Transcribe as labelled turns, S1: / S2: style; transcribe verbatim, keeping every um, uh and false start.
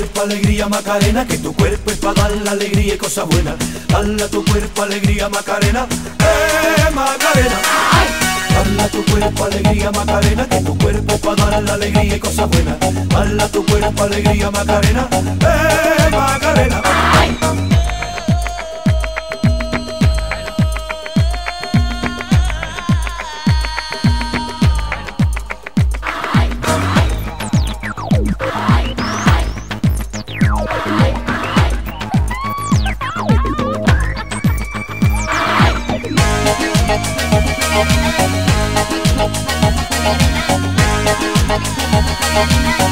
S1: cuerpo alegría Macarena, que tu cuerpo es para dar la alegría y cosas buenas. Dale a tu cuerpo alegría Macarena, eh Macarena. Dale a tu cuerpo alegría Macarena, que tu cuerpo es para dar la alegría y cosas buenas. Dale a tu cuerpo alegría Macarena, eh Macarena.
S2: We'll be right back.